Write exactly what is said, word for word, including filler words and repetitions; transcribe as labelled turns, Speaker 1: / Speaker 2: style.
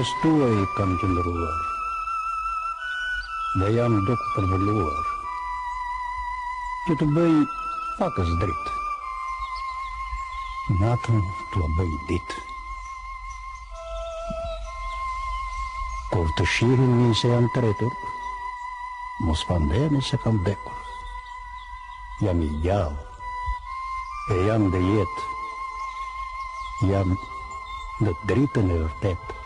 Speaker 1: stua i kam qëndruar, dhe jam do ku përvëlluar, që të bëj pakës dritë, natën të la bëj ditë. Kur të shirin një se jam të retur, mos pandeni se kam dekur. Jam i gjallë, e jam dhe jetë, jam në dritën e vërtetë.